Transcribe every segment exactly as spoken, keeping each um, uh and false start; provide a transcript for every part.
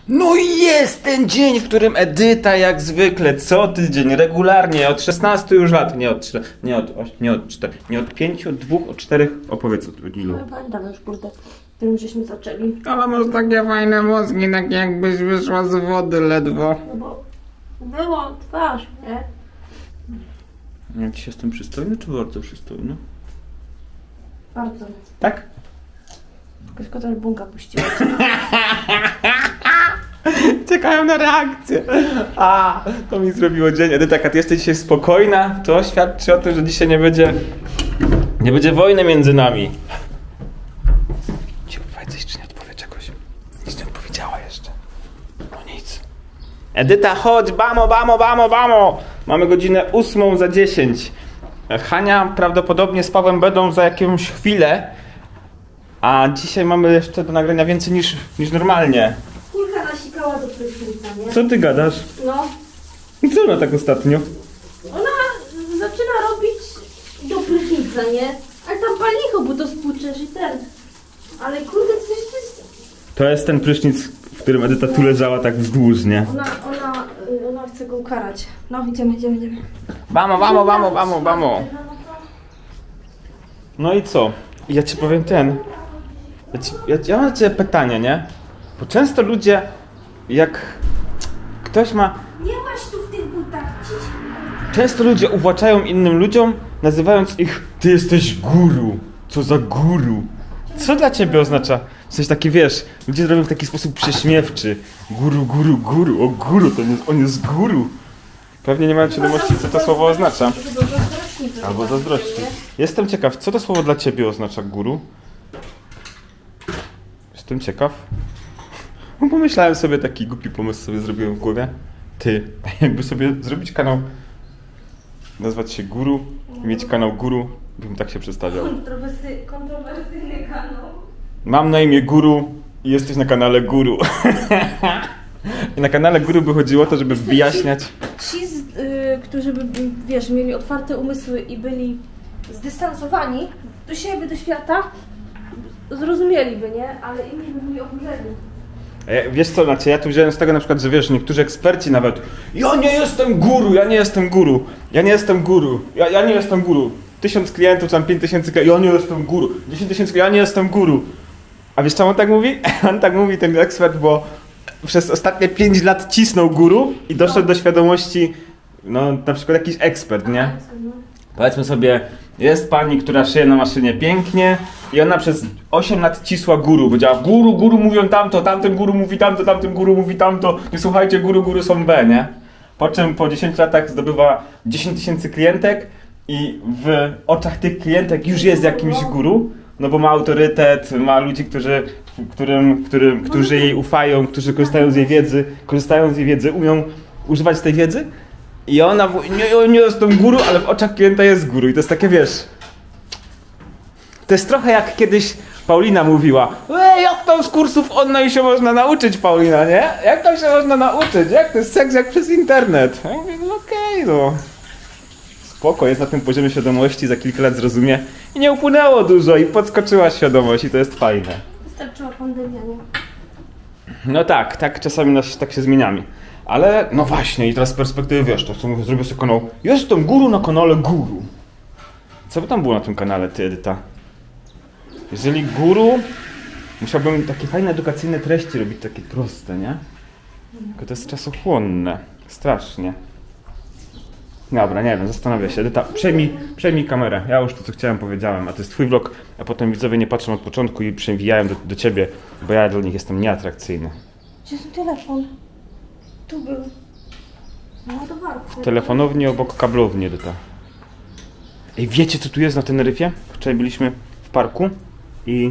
No i jest ten dzień, w którym Edyta jak zwykle co tydzień, regularnie, od szesnastu już lat, nie od nie od nie od czterech, nie od pięciu, od dwóch, od czterech, opowiedz od ilu. No pamiętam już, kurde, którym żeśmy zaczęli. Ale masz takie fajne mózgi, tak jakbyś wyszła z wody ledwo. No bo było twarz, nie? Ja dziś jestem przystojny, czy bardzo przystojny? Bardzo. Tak? Tylko też bunga puściła. Czekają na reakcję. A, to mi zrobiło dzień. Edyta, ty jesteś dzisiaj spokojna, to świadczy o tym, że dzisiaj nie będzie nie będzie wojny między nami. Ci powiedz coś, czy nie odpowie czegoś. Nic nie odpowiedziała jeszcze. No nic. Edyta, chodź, bamo, bamo, bamo, bamo. Mamy godzinę ósmą za dziesięć. Hania prawdopodobnie z Pawłem będą za jakąś chwilę. A dzisiaj mamy jeszcze do nagrania więcej niż, niż normalnie. Kulka nasikała do prysznica, nie? Co ty gadasz? No. Co ona tak ostatnio? Ona zaczyna robić do prysznica, nie? Ale tam palicho, bo to spłuczesz i ten. Ale kurde, coś coś... To jest ten prysznic, w którym Edyta tu leżała tak wzdłuż, nie? Ona, ona, ona chce go ukarać. No, idziemy, idziemy, idziemy. Bamo, bamo, bamo, bamo, bamo. No i co? Ja ci powiem ten... Ja, ci, ja, ja mam do ciebie pytanie, nie? Bo często ludzie, jak ktoś ma... Nie masz tu w tych butach, ciś. Często ludzie uwłaczają innym ludziom, nazywając ich: ty jesteś guru. Co za guru? Co dla ciebie oznacza? Coś taki, wiesz, ludzie robią w taki sposób prześmiewczy. Guru, guru, guru. O guru, to jest, on jest guru. Pewnie nie mają świadomości, co to słowo oznacza. Albo zazdrości. Jestem ciekaw, co to słowo dla ciebie oznacza guru? Jestem ciekaw. No, pomyślałem sobie, taki głupi pomysł sobie zrobiłem w głowie. Ty, jakby sobie zrobić kanał, nazwać się Guru i mieć kanał Guru, bym tak się przedstawiał. Kontrowersy, kontrowersyjny kanał. Mam na imię Guru i jesteś na kanale Guru. I na kanale Guru by chodziło o to, żeby wyjaśniać... Ci, ci y, którzy by, wiesz, mieli otwarte umysły i byli zdystansowani do siebie, do świata, zrozumieliby, nie? Ale inni by byli oburzeni. Wiesz co, znaczy ja tu wziąłem z tego na przykład, że wiesz, niektórzy eksperci nawet: ja nie jestem guru, ja nie jestem guru, ja nie jestem guru, ja, ja nie jestem guru. Tysiąc klientów, tam pięć tysięcy klientów, ja nie jestem guru, dziesięć tysięcy, ja nie jestem guru. A wiesz czemu on tak mówi? On tak mówi, ten ekspert, bo przez ostatnie pięć lat cisnął guru i doszedł do świadomości, no na przykład jakiś ekspert, nie? Powiedzmy sobie, jest pani, która szyje na maszynie pięknie i ona przez osiem lat cisła guru. Powiedziała: guru, guru mówią tamto, tamten guru mówi tamto, tamten guru mówi tamto. Nie słuchajcie, guru, guru są B, nie? Po czym po dziesięciu latach zdobywa dziesięć tysięcy klientek i w oczach tych klientek już jest jakimś guru, no bo ma autorytet, ma ludzi, którzy, którym, którym, którzy jej ufają, którzy korzystają z jej wiedzy, korzystają z jej wiedzy, umią używać tej wiedzy. I ona mówi: nie, nie jestem guru, ale w oczach klienta jest guru. I to jest takie, wiesz... To jest trochę jak kiedyś Paulina mówiła: ej, jak tam z kursów online się można nauczyć, Paulina, nie? Jak tam się można nauczyć? Jak to jest seks jak przez internet? Ja mówię: no okej, okay, no. Spoko, jest na tym poziomie świadomości, za kilka lat zrozumie. I nie upłynęło dużo i podskoczyła świadomość i to jest fajne. Wystarczyła pandemia, nie? No tak, tak czasami nas, tak się zmieniamy. Ale, no właśnie, i teraz z perspektywy, wiesz, to co mówię, zrobię sobie kanał: jestem guru na kanale Guru. Co by tam było na tym kanale, ty, Edyta? Jeżeli guru, musiałbym takie fajne edukacyjne treści robić, takie proste, nie? Tylko to jest czasochłonne, strasznie. Dobra, nie wiem, zastanawiam się. Edyta, przejmij, przejmij kamerę. Ja już to, co chciałem, powiedziałem, a to jest twój vlog, a potem widzowie nie patrzą od początku i przewijają do, do ciebie, bo ja dla nich jestem nieatrakcyjny. Gdzie jest telefon? Tu był. Na ładowarce. Telefonowni obok kablowni, Edyta. Ej, wiecie, co tu jest na Teneryfie? Wczoraj byliśmy w parku i...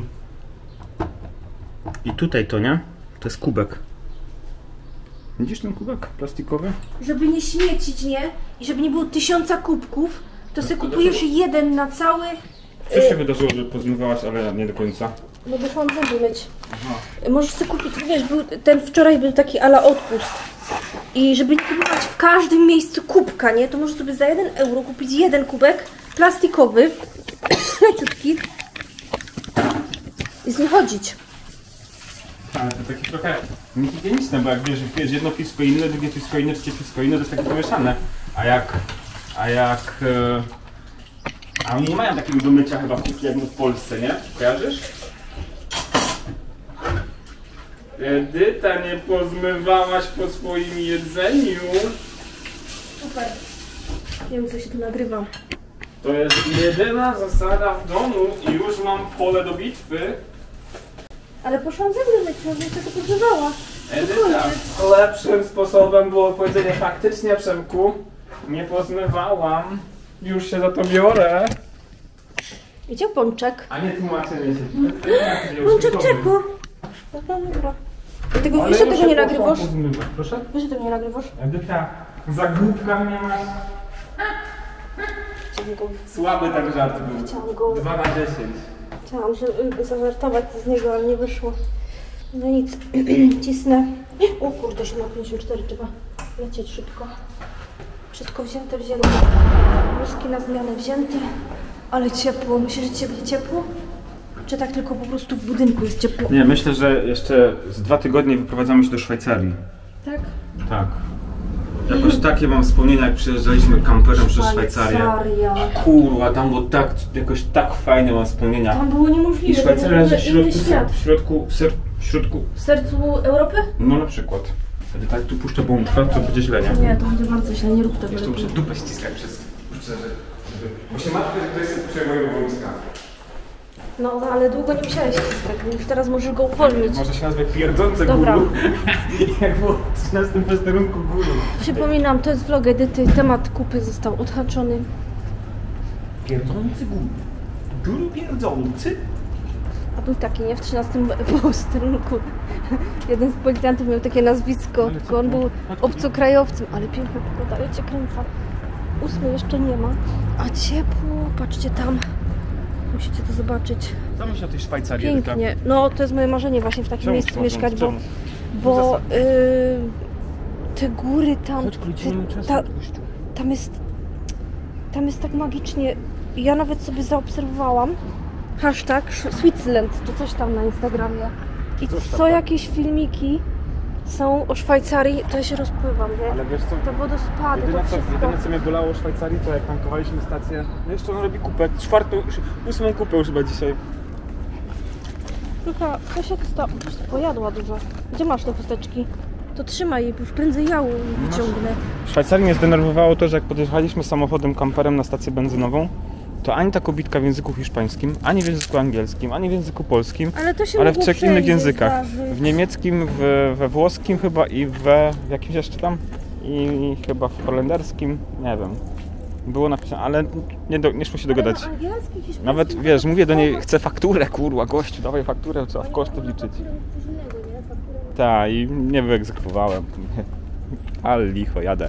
I tutaj to, nie? To jest kubek. Widzisz ten kubek plastikowy? Żeby nie śmiecić, nie? I żeby nie było tysiąca kubków, to sobie kupujesz jeden na cały... Co się wydarzyło, że pozmywałaś, ale nie do końca? No bo mam zęby myć. Aha. Możesz sobie kupić, wiesz, był, ten wczoraj był taki ala odpust. I żeby nie kupować w każdym miejscu kubka, nie? To możesz sobie za jeden euro kupić jeden kubek plastikowy, leciutki, i z nim chodzić. Ha, ale to takie trochę niehigieniczne, bo jak wiesz, wiesz, jedno pisko inne, drugie pisko inne, trzecie pisko inne, to jest takie pomieszane. A jak, a jak, e, a oni nie mają takiego do mycia chyba w kuchni jak w Polsce, nie? Kojarzysz? Edyta, nie pozmywałaś po swoim jedzeniu. Super. Nie wiem, co się tu nagrywa. To jest jedyna zasada w domu i już mam pole do bitwy. Ale poszłam zęby myć, no więc to pozbywała. Edyta, lepszym sposobem było powiedzenie faktycznie, Przemku, nie pozmywałam. Już się za to biorę. Gdzie pączek? A nie tłumaczenie się. Pączek czego? Dobra, dobra. Tego, wiesz, że tego nie nagrywasz? Proszę? Wiesz, że tego nie nagrywasz? Edyta, za głupka mnie masz. Chciałam go... Słaby tak żart był. Chciałam go... dwa na dziesięć. Chciałam się y, zażartować z niego, ale nie wyszło. No nic, cisnę. O kurde, siedem pięćdziesiąt cztery, trzeba lecieć szybko. Wszystko wzięte, wzięte. Wózki na zmianę wzięte. Ale ciepło. Myślisz, że dzisiaj będzie ciepło? Czy tak tylko po prostu w budynku jest ciepło? Nie, myślę, że jeszcze z dwa tygodnie wyprowadzamy się do Szwajcarii. Tak? Tak. Jakoś takie mam wspomnienia, jak przyjeżdżaliśmy kamperem przez Szwajcarię. Szwajcaria. Kurwa, tam było tak, jakoś tak fajne mam wspomnienia. Tam było niemożliwe. I Szwajcaria to był jest w inny środku, świat. w środku, ser, w środku, W sercu Europy? no na przykład. Wtedy tak tu puszczę bombę, to będzie źle, nie? Nie, to będzie bardzo źle, nie rób tego. Jeszcze muszę dupę ściskać przez, przez bo się martwię, że to jest puszczę mojego wojska. No, no, ale długo nie musiałeś ściskać, bo już teraz możesz go uwolnić. Może się nazwać pierdzące Dobra. guru. Jak było w trzynastym posterunku guru. Przypominam, to jest vlog Edyty, temat kupy został odhaczony. Pierdzący guru. Guru pierdzący? A był taki, nie? W trzynastym posterunku. Jeden z policjantów miał takie nazwisko, tylko on był obcokrajowcem, ale piękna pogoda, ja cię kręcam. Ósmy jeszcze nie ma, a ciepło, patrzcie tam. Musicie to zobaczyć. Co myślisz o tej Szwajcarii? Pięknie. No, to jest moje marzenie właśnie w takim Czemu miejscu chcesz? mieszkać, bo, Czemu? bo y, te góry tam, Chodź, policzymy te, czas, ta, gościu. tam jest, tam jest tak magicznie. Ja nawet sobie zaobserwowałam hashtag Switzerland, czy coś tam na Instagramie. I co jakieś filmiki są o Szwajcarii, to ja się rozpływam, wie? Ale wiesz co? Te wodospady, Jedyne to co, wszystko. jedyne co mnie bolało w Szwajcarii, to jak tankowaliśmy stację. No jeszcze on robi kupę, czwartą, ósmą kupę już chyba dzisiaj. Luka, co się to stało? Już to pojadła dużo. Gdzie masz te chusteczki? To trzymaj je, już prędzej jału wyciągnę. W Szwajcarii mnie zdenerwowało to, że jak podjechaliśmy samochodem kamperem na stację benzynową, to ani ta kobitka w języku hiszpańskim, ani w języku angielskim, ani w języku polskim, Ale to się ale w mogło trzech wszędzie innych językach. zdarzyć. W niemieckim, w, we włoskim chyba i we w jakimś jeszcze tam i chyba w holenderskim, nie wiem. Było napisane, ale nie, do, nie szło się dogadać. Ale no, angielski, hiszpański, Nawet wiesz, mówię do niej, chcę fakturę, kurwa, gościu, dawaj fakturę, trzeba w koszty wliczyć. Coś innego, nie? Fakturę. Tak, i nie wyegzekwowałem. Ale licho, jadę.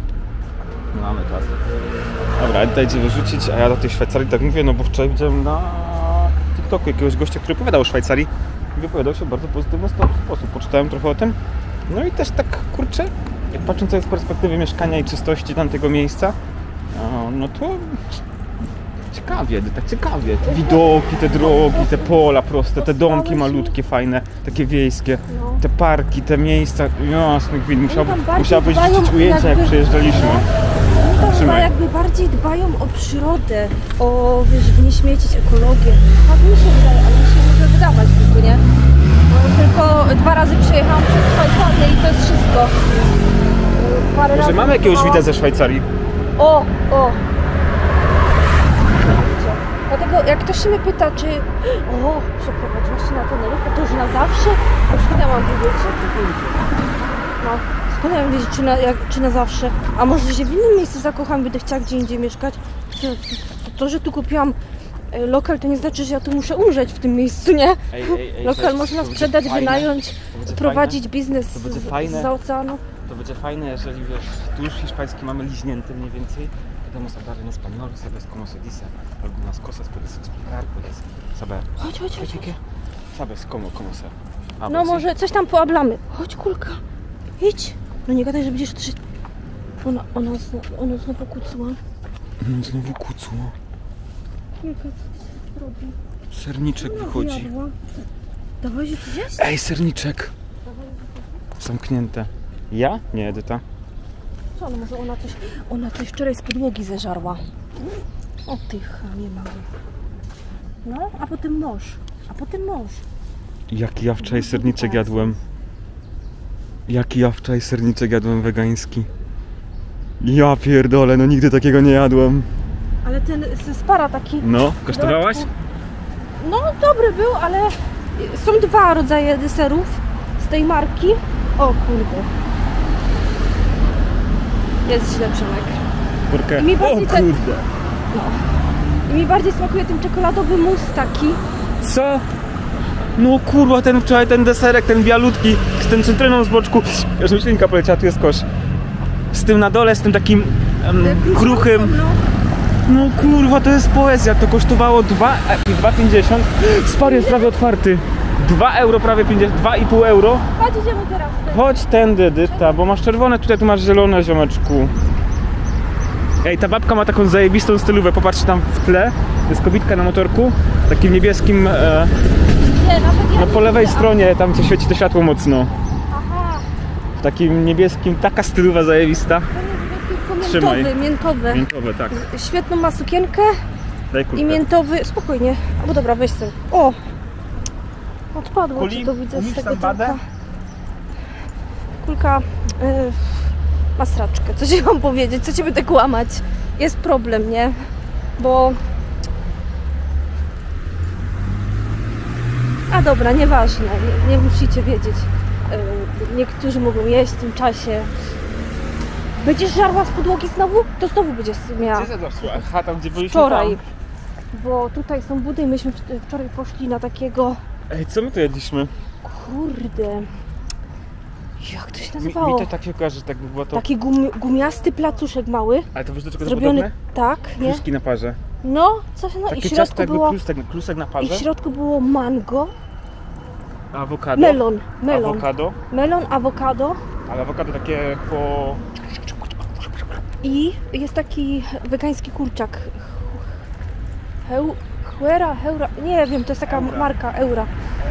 Mamy czas. Dobra, Edyta idzie wyrzucić, a ja do tej Szwajcarii tak mówię, no bo wczoraj widziałem na TikToku jakiegoś gościa, który opowiadał o Szwajcarii i wypowiadał się w bardzo pozytywny sposób. Poczytałem trochę o tym. No i też tak, kurczę, jak patrząc z perspektywy mieszkania i czystości tamtego miejsca, no to ciekawie, tak ciekawie. Te widoki, te drogi, te pola proste, te domki malutkie, fajne, takie wiejskie, te parki, te miejsca, jasnych win. Musiał, musiałabyś widzieć ujęcia, jak przyjeżdżaliśmy. Oni tam chyba jakby bardziej dbają o przyrodę, o, wiesz, żeby nie śmiecić, ekologię. Tak mi się wydaje, ale mi się może wydawać tylko, nie? Bo tylko dwa razy przyjechałam przez Szwajcarię i to jest wszystko. Parę Może razy mamy jakiegoś byłam- widza ze Szwajcarii? O, o! Dlatego jak ktoś się mnie pyta, czy o, przeprowadziłaś się na Teneryfę, to już na zawsze? To skąd ja mam wiedzieć? No, skąd ja mam wiedzieć, czy na, jak, czy na zawsze? A może się w innym miejscu zakocham, będę chciała gdzie indziej mieszkać? To, to, to że tu kupiłam e, lokal, to nie znaczy, że ja tu muszę umrzeć w tym miejscu, nie? Ej, ej, ej, Lokal cześć, można to będzie sprzedać, fajne. wynająć, To będzie prowadzić fajne. biznes To będzie z, fajne. z oceanu. To będzie fajne, jeżeli wiesz, tu już hiszpański mamy liźnięty mniej więcej. Podemos hablar en español, sabes cómo se dice algunas cosas, puedes explicar, puedes saber. Chodź, chodź, chodź. ¿Qué? Sabes cómo, cómo se habla, No ¿sí? może coś tam poablamy. Chodź, kulka. Idź. No nie gadaj, że będziesz też... Ona, ona, znowu, ona znowu kucła. No znowu kucło. Kulka, co ty się zrobi? Serniczek Ona wychodzi. zjadła. Dawaj, coś jest? Ej, serniczek. Zamknięte. Ja? Nie, Edyta. Co, no może ona coś, ona coś wczoraj z podłogi zeżarła. O ty chamie mały. No, a potem mąż. A potem mąż. Jaki ja wczoraj serniczek jadłem. Jaki ja wczoraj serniczek jadłem wegański. Ja pierdolę, no nigdy takiego nie jadłem. Ale ten z spara taki... No, kosztowałaś? No, dobry był, ale są dwa rodzaje deserów z tej marki. O kurde. Jest źle, Przemek. Porkę. I mi O bardziej ten- kurde. No. I mi bardziej smakuje ten czekoladowy mus taki. Co? No kurwa, ten wczoraj, ten deserek, ten bialutki, z tym cytryną z boczku. Już myślinka poleciała, tu jest kosz. Z tym na dole, z tym takim em, kruchym. No. No kurwa, to jest poezja. To kosztowało dwa pięćdziesiąt. Spar jest prawie otwarty. dwa euro, prawie pięćdziesiąt, dwa i pół euro. Chodź, idziemy teraz. Chodź tędy, Edyta, bo masz czerwone, tutaj tu masz zielone, ziomeczku. Ej, ta babka ma taką zajebistą stylówę, popatrzcie tam w tle. Jest kobitka na motorku, takim niebieskim, e, Nie, nawet ja no nie po lewej widzę. stronie, tam co świeci to światło mocno. Aha. W takim niebieskim, taka stylowa zajebista. To jest Trzymaj. miętowy, miętowy. Miętowe, tak. Świetną ma sukienkę Daj i kulkę. miętowy... Spokojnie. Albo dobra, weź sobie. O! Odpadło Kuli, ci to, widzę z umiesz tego tam badę? działka. Kulka... Yy, ma sraczkę. Co ci mam powiedzieć? Co ci będę kłamać? Jest problem, nie? Bo... A dobra, nieważne. Nie, nie musicie wiedzieć. Yy, niektórzy mogą jeść w tym czasie. Będziesz żarła z podłogi znowu? To znowu będziesz miała. Gdzie zadosła? Aha, tam gdzie byliśmy Wczoraj. tam. Bo tutaj są budy i myśmy w- wczoraj poszli na takiego... Ej, co my tu jedliśmy? Kurde... Jak to się Mi, nazywało? mi to tak się kojarzy, że tak by było to... Taki gum, gumiasty placuszek mały. Ale to wiesz do czego to Zrobiony podobne? tak, nie? Kluski na parze. No, coś na... I Takie w ciasto środku jakby było... klusek, klusek na I w parze. środku było mango, Awokado. melon, melon. Awokado. Melon, awokado Ale awokado takie po... i jest taki wegański kurczak. Heu, Huera, Heura, nie wiem, to jest taka Eura. marka, Eura.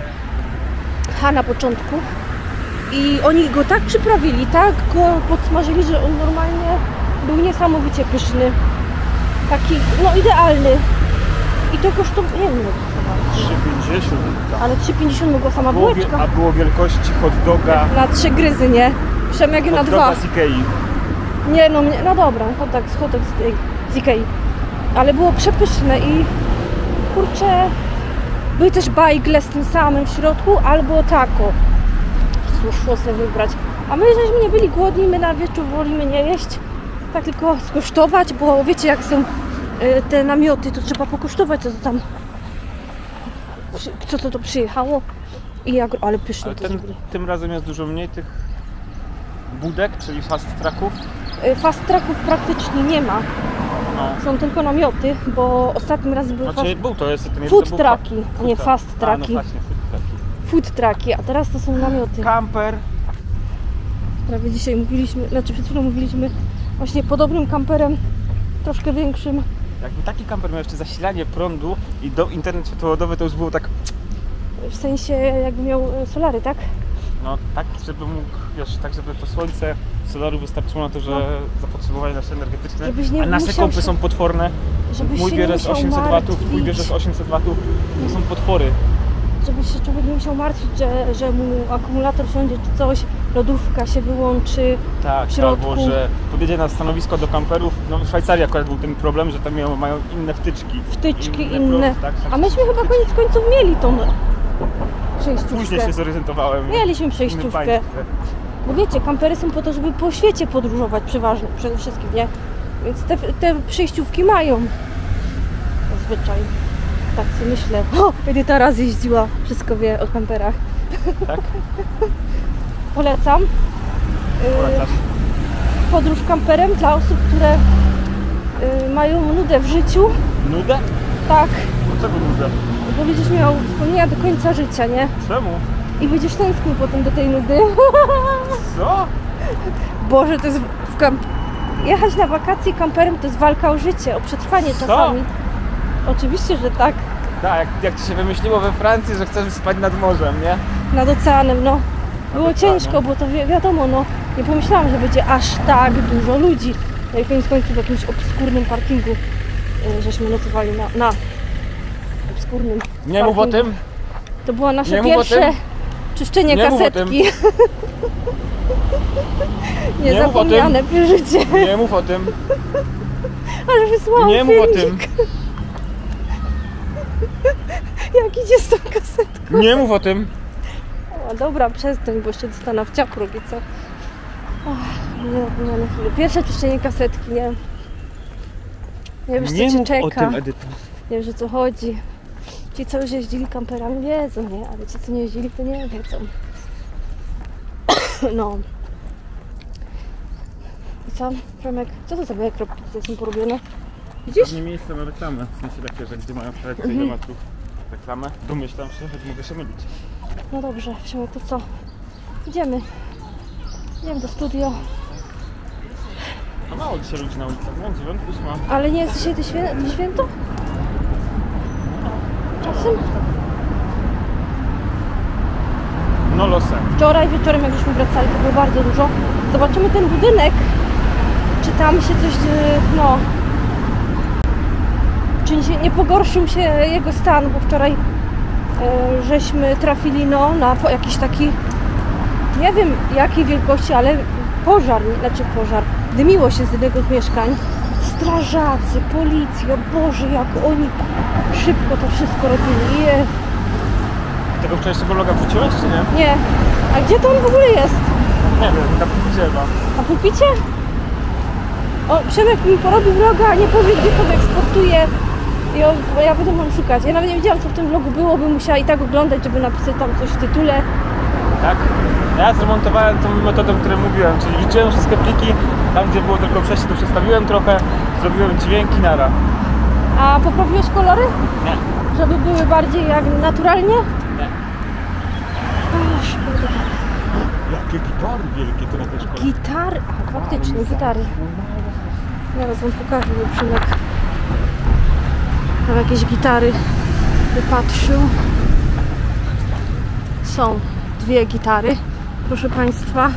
H na początku. I oni go tak przyprawili, tak go podsmażyli, że on normalnie był niesamowicie pyszny. Taki, no idealny. I to kosztowało, nie wiem, ile kosztowało. trzy pięćdziesiąt. Ale trzy pięćdziesiąt mogła sama Było wie- bułeczka. A było wielkości hot doga. Na trzy gryzy, nie? Przemek na Hot dwa. doga z Ikei. Nie no, mnie, no dobra, hot dog, hot dog z, tej- z Ikei. Ale było przepyszne i kurczę, były też bajgle z tym samym w środku albo taco. Szło sobie wybrać. A my żeśmy nie byli głodni, my na wieczór wolimy nie jeść, tak tylko skosztować, bo wiecie jak są y, te namioty, to trzeba pokosztować, co to tam, przy- co to, to przyjechało. I jak, ale pyszne Ale to ten, zrobili. tym razem jest dużo mniej tych budek, czyli fast tracków. Y, Fast tracków praktycznie nie ma. No. Są tylko namioty, bo ostatnim razem były Znaczy fast... był to jest ten jeden food to był trucki, fa- a nie food fast truck. A, no trucki. właśnie, food trucki. food trucki, a teraz to są namioty. Kamper. Prawie dzisiaj mówiliśmy, znaczy przed chwilą mówiliśmy właśnie podobnym kamperem, troszkę większym. Jakby taki kamper miał jeszcze zasilanie prądu i do internet światłowodowy, to już było tak, W sensie jakby miał e, solary, tak? no tak, żeby mógł, wiesz, tak żeby to słońce solaru wystarczyło na to, że No. zapotrzebowanie nasze energetyczne, Żebyś nie a nasze musiał kompy się- są potworne. Żebyś Mój się nie bierze z musiał osiemset watów, twój martwić. bierze z osiemset watów, to są potwory. Żebyś się człowiek nie musiał martwić, że, że mu akumulator wsiądzie czy coś, lodówka się wyłączy. Tak, w środku. albo że podjedzie na stanowisko do kamperów. No w Szwajcarii akurat był ten problem, że tam mają, mają inne wtyczki. Wtyczki Inne inne. prąd, tak, tak. A myśmy chyba koniec końców mieli tą przejściówkę. Później się zorientowałem. Mieliśmy w innym przejściówkę. państwie. Bo wiecie, kampery są po to, żeby po świecie podróżować przeważnie, przede wszystkim, nie? Więc te, te przejściówki mają. Zazwyczaj. Tak sobie myślę. O, Edyta raz jeździła, wszystko wie o kamperach. Tak? Polecam. Yy, Polecasz. podróż kamperem dla osób, które yy, mają nudę w życiu. Nudę? Tak, Dlaczego nudę? bo będziesz miał wspomnienia do końca życia, nie? Czemu? I będziesz tęsknił potem do tej nudy. Co? Boże, to jest w kamp... Jechać na wakacje kamperem to jest walka o życie, o przetrwanie Co? czasami. Oczywiście, że tak. Tak, jak, jak ci się wymyśliło we Francji, że chcesz spać nad morzem, nie? Nad oceanem, no. Było Nad ciężko, oceanem. bo to wi wiadomo, no. Nie pomyślałam, że będzie aż tak dużo ludzi. No i koniec końców w jakimś obskurnym parkingu yy, żeśmy nocowali na, na obskurnym Nie mów o parkingu. tym. To było nasze Nie mów o pierwsze tym. czyszczenie Nie mów o tym. kasetki. Nie mów o tym. Niezapomniane przeżycie. Nie mów o tym. Ale wysłałam Nie mów o tym. filmik. Jak idzie z tą kasetką. Nie mów o tym. O, dobra, przestań, bo jeszcze dostanę w ciakruk i co? Och, niezapomniane chwile. Pierwsze czyszczenie kasetki, nie? Nie wiem, co Nie cię mów czeka. o tym, Edyta. Nie wiesz, o co chodzi. Ci, co już jeździli kamperami, wiedzą, nie? Ale ci, co nie jeździli, to nie wiedzą. No. I co, Przemek? Co to za białe kropki tutaj są porobione? Widzisz? Nie miejsce na reklamę, w sensie takie, że gdzie mają przelecieć ile metrów reklamę. Domyślam się, że mogę się mylić. No dobrze, Przemek, to co? Idziemy. Idziemy do studio. No mało dzisiaj ludzi na ulicach, nie? Dziewiątka, ósma. Ale nie jest dzisiaj to świę to święto? Czasem? No losem. Wczoraj wieczorem, jak żeśmy wracali, to było bardzo dużo. Zobaczymy ten budynek. Czy tam się coś, e, no... Czy nie, nie pogorszył się jego stan, bo wczoraj e, żeśmy trafili, no, na po, jakiś taki... Nie wiem jakiej wielkości, ale pożar, znaczy pożar. Dymiło się z jednego z mieszkań. Strażacy, policja, Boże, jak oni szybko to wszystko robili. Je. Tego wczorajszego vloga wrzuciłeś, czy nie? Nie. A gdzie to on w ogóle jest? Nie wiem, na pulpicie chyba. A pulpicie? O, Przemek mi porobił vloga, a nie powie, gdzie to eksportuje. I on, bo ja potem mam szukać. Ja nawet nie wiedziałam, co w tym vlogu było, bym musiała i tak oglądać, żeby napisać tam coś w tytule. Tak? Ja zremontowałem tą metodą, o której mówiłem, czyli liczyłem wszystkie pliki, tam gdzie było tylko przejście, to przestawiłem trochę, zrobiłem dźwięki, nara. A poprawiłeś kolory? Nie. Żeby były bardziej jak naturalnie? Nie. A, szkoda. Jakie gitary wielkie to na tej szkole. Gitary? A, faktycznie, gitary. Zaraz wam pokażę, bo Przemek tam jakieś gitary wypatrzył. Są dwie gitary, proszę Państwa.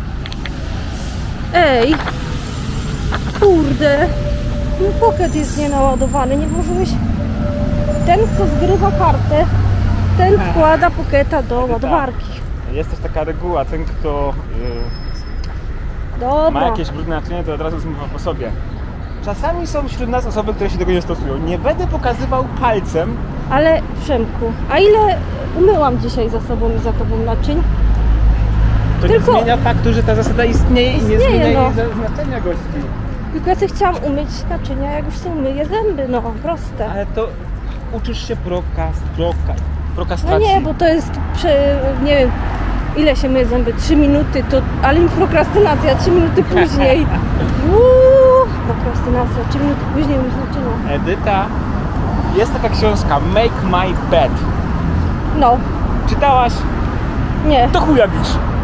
Ej! Kurde! Mój pocket jest nienaładowany, nie włożyłeś... Ten, kto zgrywa kartę, ten wkłada pocketa do ładowarki. Jest też taka reguła, ten kto yy, Dobra. ma jakieś brudne naczynie, to od razu zmywa po sobie. Czasami są wśród nas osoby, które się tego nie stosują. Nie będę pokazywał palcem. Ale Przemku, a ile umyłam dzisiaj za sobą i za tobą naczyń? To Tylko- nie zmienia faktu, że ta zasada istnieje i nie Istnieje, zmienia no. jej znaczenia gości. Tylko ja sobie chciałam umyć naczynia, jak już sobie umyję zęby, no proste. Ale to uczysz się prokas, proka, No prokrastacji. nie, bo to jest, prze, nie wiem, ile się myje zęby, trzy minuty, to, ale prokrastynacja, trzy minuty później. Uuu, prokrastynacja, trzy minuty później już zaczyna. Edyta, jest taka książka Make My Bed. No, Czytałaś? nie, To chuja bić.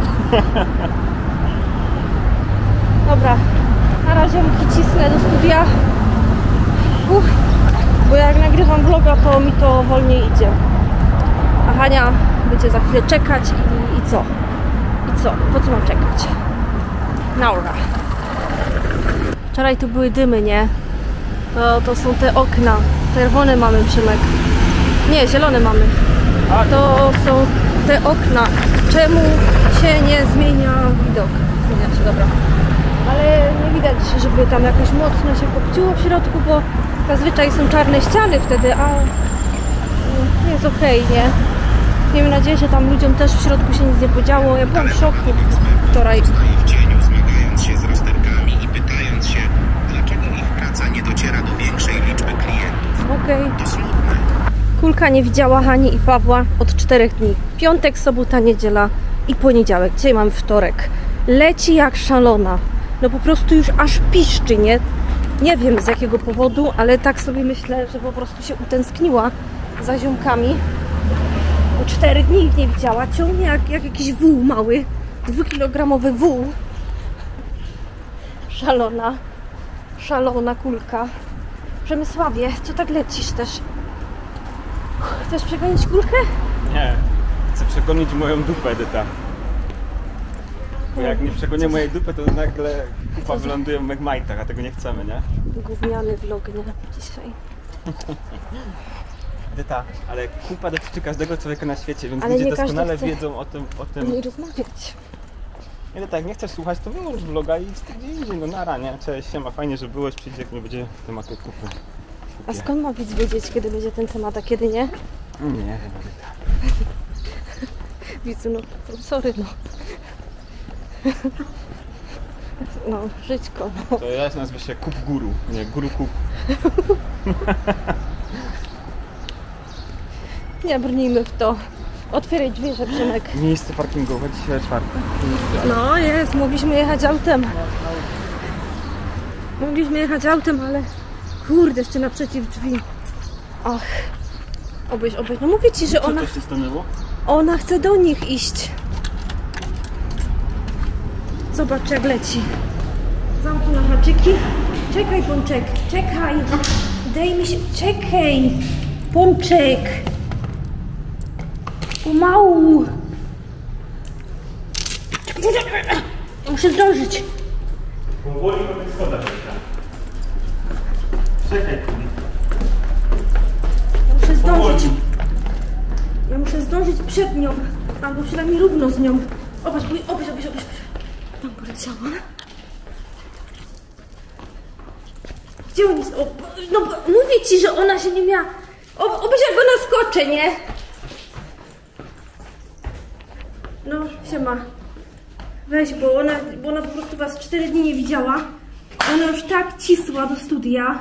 dobra, na razie cisnę do studia, Uff, bo jak nagrywam vloga, to mi to wolniej idzie. A Hania będzie za chwilę czekać i, i co? I co? Po co mam czekać? Naura. Wczoraj tu były dymy, nie? To, to są te okna. Czerwone mamy, Przemek. Nie, zielone mamy. To są te okna. Czemu się nie zmienia widok? Zmienia się, dobra. Ale nie widać, żeby tam jakoś mocno się kopciło w środku, bo zazwyczaj są czarne ściany wtedy, a jest okej, nie? Miejmy nadzieję, że tam ludziom też w środku się nic nie podziało. Ja byłam w szoku wczoraj. Staje w cieniu, zmagając się z rozterkami i pytając się, dlaczego ich praca nie dociera do większej liczby klientów. Okej. To smutne. Kulka nie widziała Hani i Pawła od czterech dni. Piątek, sobota, niedziela i poniedziałek. Dzisiaj mamy wtorek. Leci jak szalona. No po prostu już aż piszczy, nie? Nie wiem z jakiego powodu, ale tak sobie myślę, że po prostu się utęskniła za ziomkami. Bo cztery dni ich nie widziała. Ciągnie jak, jak jakiś wół mały. Dwukilogramowy wół. Szalona. Szalona kulka. Przemysławie, co tak lecisz też? Chcesz przegonić kulkę? Nie. Chcę przegonić moją dupę, Edyta. Bo jak nie przegonię mojej dupy, to nagle kupa wyląduje w Megmajtach, a tego nie chcemy, nie? Gówniany vlog, nie? Dzisiaj. Edyta, ale kupa dotyczy każdego człowieka na świecie, więc Ale ludzie nie każdy doskonale chce wiedzą o tym, o tym. Nie rozmawiać. Edyta, jak nie chcesz słuchać, to wyłącz vloga i idź gdzie indziej, no nara, nie? Cześć, siema, fajnie, że byłeś, przyjdzie, jak nie będzie tematu kupy. A skąd ma widz wiedzieć, kiedy będzie ten temat, a kiedy nie? Nie wiem, Edyta. Widzu, no, sorry, no. No, żyćko, no. To ja nazwę się Kup Guru, nie, Guru Kup. Nie brnijmy w to. Otwieraj drzwi, że Przemek. Miejsce parkingowe dzisiaj czwarte. No jest, mogliśmy jechać autem. Mogliśmy jechać autem, ale kurde, jeszcze naprzeciw drzwi. Ach, obejść, obejść. No mówię ci, że ona, Co to się stanęło? ona chce do nich iść. Zobacz, jak leci. Zamku na haczyki. Czekaj, Pączek, czekaj. Daj mi się, czekaj. Pączek. Pomału. Muszę zdążyć. Powoli po tych schodach. Czekaj. Ja muszę zdążyć. Ja muszę zdążyć przed nią. Albo przynajmniej równo z nią. Obacz, obacz, obacz, obacz, obacz. Tam poleciała. Gdzie oni są? O, no mówię ci, że ona się nie miała... O, obacz, jak ona skoczy, nie? No, siema. Weź, bo ona, bo ona po prostu was cztery dni nie widziała. Ona już tak cisła do studia.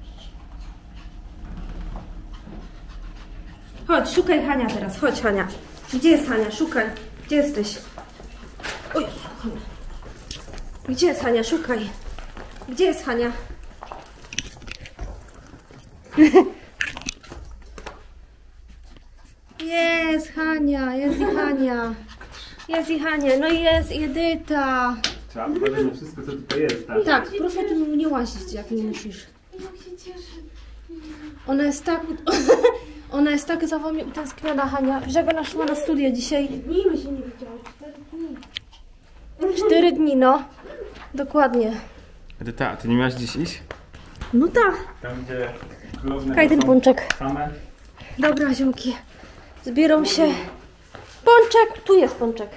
Chodź, szukaj Hania teraz. Chodź, Hania. Gdzie jest Hania? Szukaj. Gdzie jesteś? Oj, Hania. Gdzie jest Hania? Szukaj. Gdzie jest Hania? Jest Hania, jest i Hania. Jest i Hania, no i jest i Edyta. Trzeba powiedzieć na wszystko, co tutaj jest, tak? Tak, proszę tu nie łazić, jak nie musisz. Ona jest tak... Ona jest tak za wami utęskniona, Hania, że jak ona szła na studia dzisiaj. Dni my się nie widziały, cztery dni. Cztery dni, no. Dokładnie. Edyta, a ty nie miałaś dziś iść? No tak. Tam, gdzie królowne Kaj ten są pączek. same. Dobra, ziomki. Zbierą się. Pączek! Tu jest pączek.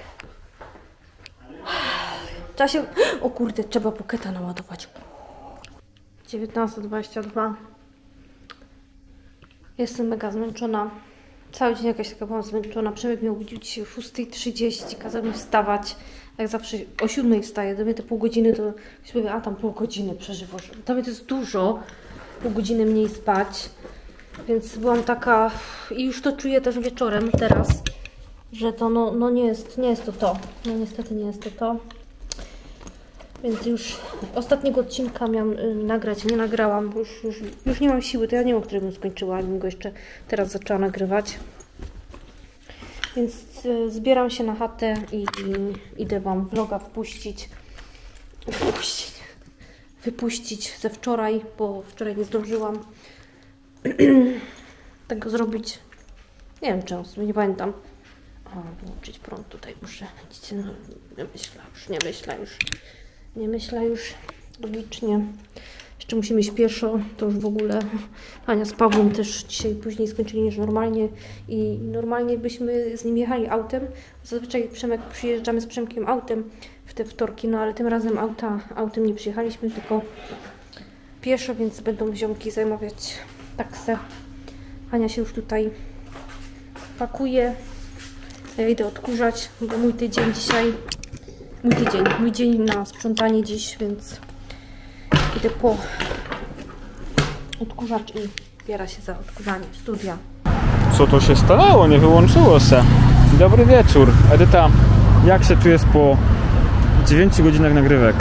Trzeba się... O kurde, trzeba poketa naładować. dziewiętnasta dwadzieścia dwa. Jestem mega zmęczona. Cały dzień jakaś taka byłam zmęczona. Przemek mnie obudził dzisiaj o szósta trzydzieści. Kazał mi wstawać. Jak zawsze o siódmej wstaję. Do mnie te pół godziny to... Ktoś powie, a tam pół godziny przeżywasz. Dla mnie to jest dużo. Pół godziny mniej spać. Więc byłam taka... I już to czuję też wieczorem teraz. Że to no, no nie jest, nie jest to to. No niestety nie jest to to. Więc już ostatniego odcinka miałam y, nagrać, nie nagrałam, już, już, już nie mam siły, to ja nie wiem, o której bym skończyła, bym go jeszcze teraz zaczęła nagrywać. Więc y, zbieram się na chatę i, i idę wam vloga wpuścić. Wpuścić. Wypuścić ze wczoraj, bo wczoraj nie zdążyłam tego zrobić. Nie wiem czemu, nie pamiętam. O, włączyć prąd tutaj muszę. Widzicie, no, nie myślę już, nie myślę już. Nie myślę już logicznie. Jeszcze musimy iść pieszo, to już w ogóle. Ania z Pawłem też dzisiaj później skończyli niż normalnie. I normalnie byśmy z nim jechali autem. Zazwyczaj Przemek, przyjeżdżamy z Przemkiem autem w te wtorki, no ale tym razem auta, autem nie przyjechaliśmy, tylko pieszo, więc będą ziomki zajmować taksę. Ania się już tutaj pakuje. Ja idę odkurzać, bo mój tydzień dzisiaj, mój tydzień, mój dzień na sprzątanie dziś, więc idę po odkurzacz i biera się za odkurzanie studia. Co to się stanęło? Nie wyłączyło się. Dobry wieczór. Edyta, jak się czujesz po dziewięciu godzinach nagrywek?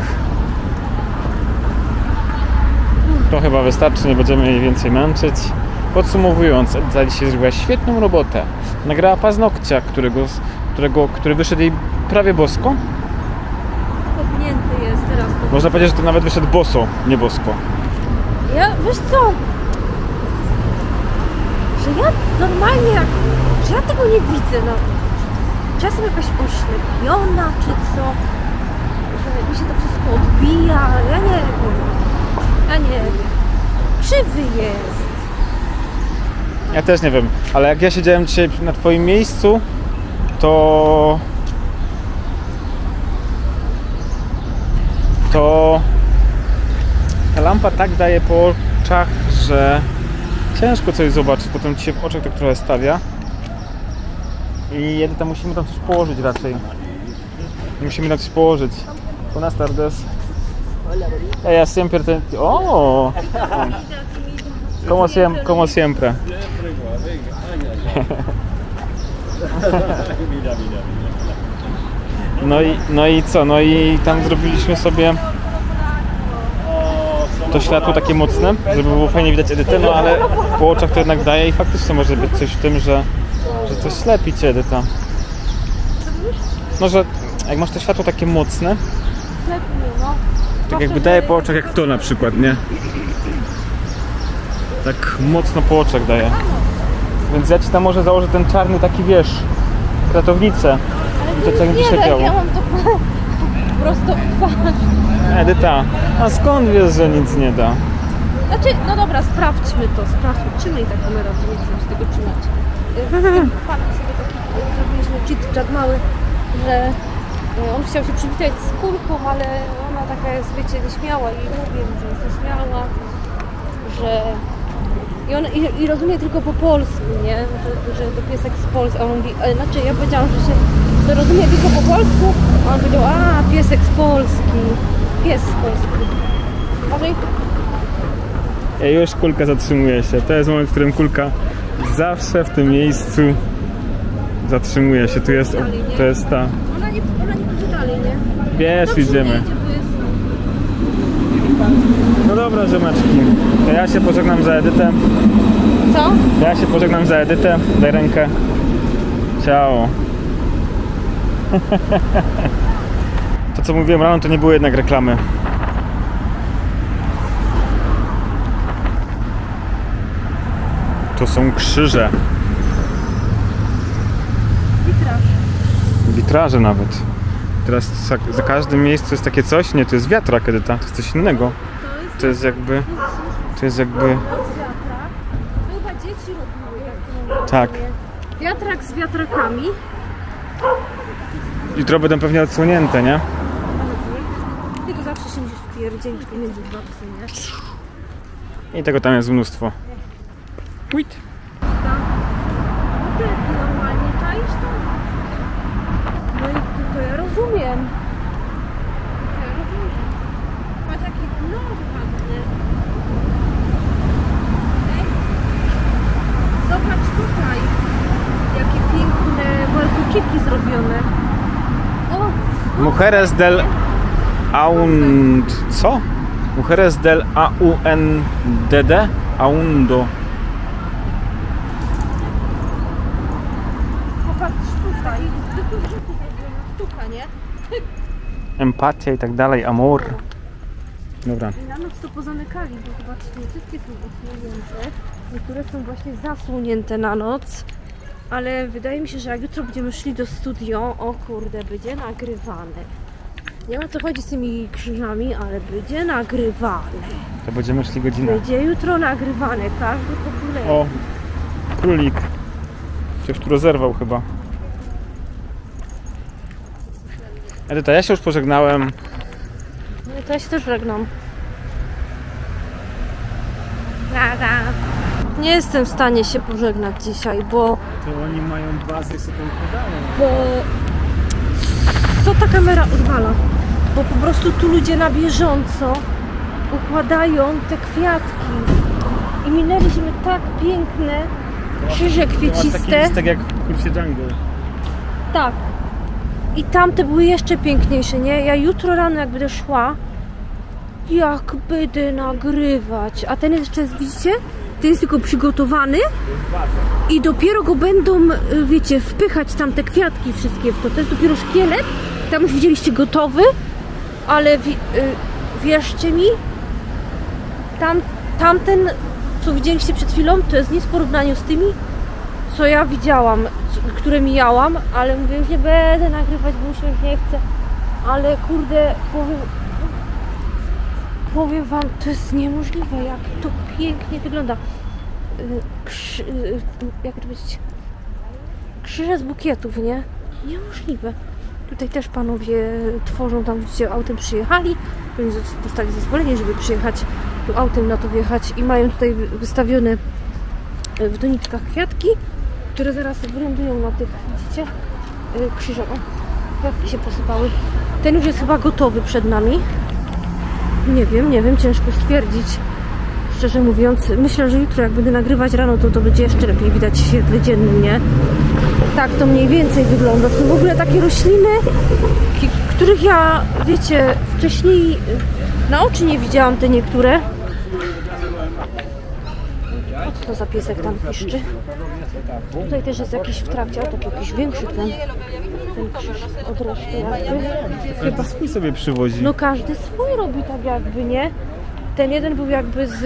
To chyba wystarczy, nie będziemy jej więcej męczyć. Podsumowując, Edyta dzisiaj zrobiła świetną robotę. Nagrała paznokcia, którego, którego, który wyszedł jej prawie bosko. Podnięty jest teraz. To... Można powiedzieć, że to nawet wyszedł boso, nie bosko. Ja, wiesz co? że ja normalnie jak, że ja tego nie widzę, no. Czy ja jestem jakaś oślepiona, czy co? Że mi się to wszystko odbija, ja nie wiem. Ja nie wiem. Krzywy jest. Ja też nie wiem, ale jak ja siedziałem dzisiaj na twoim miejscu, to... To... Ta lampa tak daje po oczach, że ciężko coś zobaczyć, potem ci się w oczach tak trochę stawia. I jedynie tam musimy tam coś położyć raczej. Musimy tam coś położyć. Buenas tardes. Ella siempre te... Oh! Como, siem como siempre. No i, no i co? No i tam zrobiliśmy sobie to światło takie mocne, żeby było fajnie widać Edytę, no ale po oczach to jednak daje i faktycznie może być coś w tym, że, że coś ślepi cię, Edyta. No, że jak masz to światło takie mocne, tak jakby daje po oczach jak to na przykład, nie? Tak mocno po oczach daje. Więc ja ci tam może założę ten czarny taki, wiesz, ratownicę. Ale to nie tak, ja mam to prosto w twarz. Edyta, a skąd wiesz, że nic nie da? Znaczy, no dobra, sprawdźmy to, sprawdźmy. Trzymaj ta kamera, to nie chcę się tego trzymać. Panem sobie taki zrobiliśmy chit-chat mały, że on chciał się przywitać z kulką, ale ona taka jest, wiecie, nieśmiała i lubię, że jest nieśmiała, że... I, on, i, i rozumie tylko po polsku, nie? Że, że to piesek z Polski, a on mówi, znaczy ja powiedziałam, że się że rozumie tylko po polsku, a on powiedział, a piesek z Polski, pies z Polski. Uważaj. Ja już kulka zatrzymuje się. To jest moment, w którym kulka zawsze w tym miejscu zatrzymuje się. Tu jest, to jest ta... Ona nie, ona nie pójdzie dalej, nie? Wiesz, idziemy. No dobra, ziomeczki. To ja się pożegnam za Edytę. Co? Ja się pożegnam za Edytę. Daj rękę. Ciao. To co mówiłem rano, to nie były jednak reklamy. To są krzyże. Witraż. Witraże nawet. Teraz za, za każdym miejscu jest takie coś. Nie, to jest wiatrak, Edyta. To jest coś innego. To jest jakby... To jest jakby... Chyba dzieci robiły jak Tak. Wiatrak z wiatrakami. Jutro będą pewnie odsłonięte, nie? I to zawsze się musisz wpierdzielić pomiędzy dwa psy, nie? I tego tam jest mnóstwo. Tweet. No ty normalnie czaisz to? No i to, to ja rozumiem. To ja rozumiem. Ma takie dno ładne. Ej. Zobacz tutaj. Jakie piękne walkokiki zrobione. O! Mujeres del Aund... Co? Mujeres del A U N D D? Aundo. Popatrz tutaj. Zwykłych rzeczy zrobiona sztuka, nie? Empatia i tak dalej, amor. Dobra. I na noc to pozamykali, bo zobaczcie, nie wszystkie są odsłonięte. Niektóre są właśnie zasłonięte na noc. Ale wydaje mi się, że jak jutro będziemy szli do studio, o kurde, będzie nagrywane. Nie ma co chodzi z tymi krzyżami, ale będzie nagrywane. To będziemy szli godzinę. Będzie jutro nagrywane, każdy po kolei. O, królik. Ktoś tu rozerwał chyba. Edyta, ja się już pożegnałem. No to ja się też żegnam. Nara. Nie jestem w stanie się pożegnać dzisiaj, bo... To oni mają bazę i sobie układają. Bo... Co ta kamera odwala? Bo po prostu tu ludzie na bieżąco układają te kwiatki. I minęliśmy tak piękne krzyże kwieciste. Taki listek jak w kursie Jungle. Tak. I tamte były jeszcze piękniejsze, nie? Ja jutro rano jak będę szła, jak będę nagrywać. A ten jeszcze jest, widzicie? Ten jest tylko przygotowany i dopiero go będą, wiecie, wpychać tam te kwiatki wszystkie w to. To jest dopiero szkielet. Tam już widzieliście gotowy, ale wi y, wierzcie mi, tam, tamten co widzieliście przed chwilą, to jest nic w porównaniu z tymi, co ja widziałam, które mijałam, ale mówię, już nie będę nagrywać, bo mi się już nie chce. Ale kurde, powiem, powiem wam, to jest niemożliwe, jak to pięknie wygląda. Krzy, jak to powiedzieć? Krzyże z bukietów, nie? Niemożliwe. Tutaj też panowie tworzą tam, gdzie autem przyjechali. Oni dostali zezwolenie, żeby przyjechać tu autem, na to wjechać i mają tutaj wystawione w doniczkach kwiatki, które zaraz wylądują na tych, widzicie, krzyżach. Kwiatki się posypały. Ten już jest chyba gotowy przed nami. Nie wiem, nie wiem, ciężko stwierdzić. Szczerze mówiąc, myślę, że jutro jak będę nagrywać rano, to to będzie jeszcze lepiej widać w świetle dziennym, nie? Tak to mniej więcej wygląda. To są w ogóle takie rośliny, których ja, wiecie, wcześniej na oczy nie widziałam, te niektóre. O co to za piesek tam piszczy? Tutaj też jest jakiś w trakcie, o to jakiś większy ten, ten krzyż od reszty jakby. Chyba swój sobie przywozi. No każdy swój robi tak jakby, nie? Ten jeden był jakby z,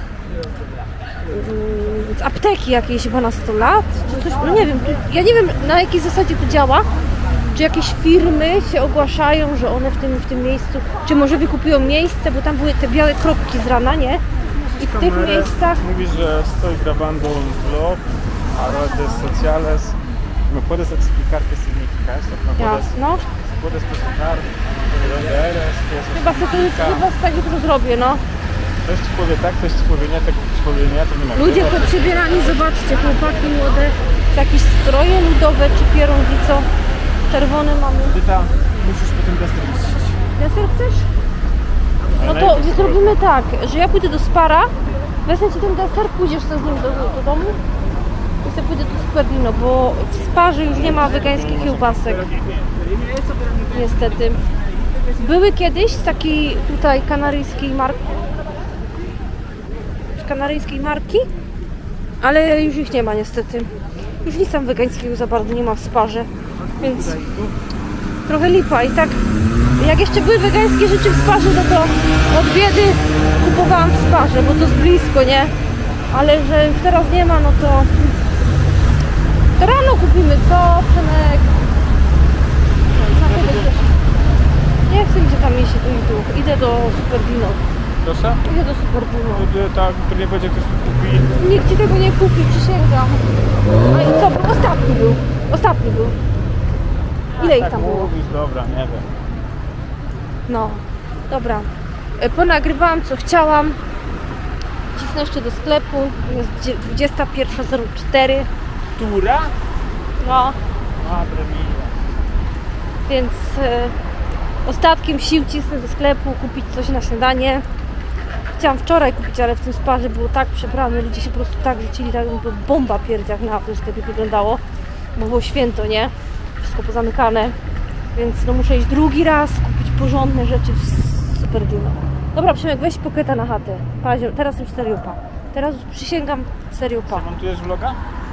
z apteki jakiejś chyba na sto lat, czy coś, no nie wiem, ja nie wiem na jakiej zasadzie to działa, czy jakieś firmy się ogłaszają, że one w tym, w tym miejscu, czy może wykupują miejsce, bo tam były te białe kropki z rana, nie? I w tych miejscach... Mówisz, że estoy grabando un vlog, a redes sociales. ¿Me puedes explicar qué significa esto? ¿Me puedes, no. puedes presentar de dónde eres? ¿Qué eso Chyba sobie significa? chyba tak jutro zrobię, no. Ktoś ci powie tak, ktoś ci powie nie, tak ktoś powie nie, to nie ma. Ludzie podprzebierani, zobaczcie, chłopaki młode, jakieś stroje ludowe, czy pierunki, czerwone mamy. Dyta, musisz potem deser puścić. Deser chcesz? No to zrobimy tak, że ja pójdę do Spara, wezmę ci ten deser, pójdziesz sobie z nim do, do domu i sobie pójdę do Superdino, bo w Sparze już nie ma wegańskich kiełbasek. Niestety. Były kiedyś z takiej tutaj kanaryjskiej marki, z kanaryjskiej marki, ale już ich nie ma niestety. Już nic tam wegańskiego za bardzo nie ma w Sparze, więc trochę lipa. I tak jak jeszcze były wegańskie rzeczy w Sparze, no to od biedy kupowałam w Sparze, bo to jest blisko, nie? Ale że już teraz nie ma, no to to rano kupimy, co, Przemek? Nie chcę gdzie tam iść tu i tu. Idę do Superdino. Proszę? Idę do Superdino. Tak, to nie będzie ktoś kupi. Nikt ci tego nie kupi, przysięgam. A i co? Był ostatni był. Ostatni był. Ile ich tam było? Mówisz, dobra, nie wiem. No, dobra. Ponagrywałam co chciałam. Cisnę jeszcze do sklepu. Jest dwudziesta pierwsza zero cztery. Tura? No, Madre mia. więc e, ostatkiem sił cisnę do sklepu, kupić coś na śniadanie. Chciałam wczoraj kupić, ale w tym Sparze było tak przebrane, ludzie się po prostu tak rzucili, tak jakby bomba pierdziach w tym sklepie wyglądało, bo było święto, nie? Wszystko pozamykane, więc no muszę iść drugi raz, kupić porządne rzeczy w Superdino. Dobra, Przemek, weź poketa na chatę. Pazio, teraz już serio pa. Teraz już przysięgam serio pa. Montujesz vloga?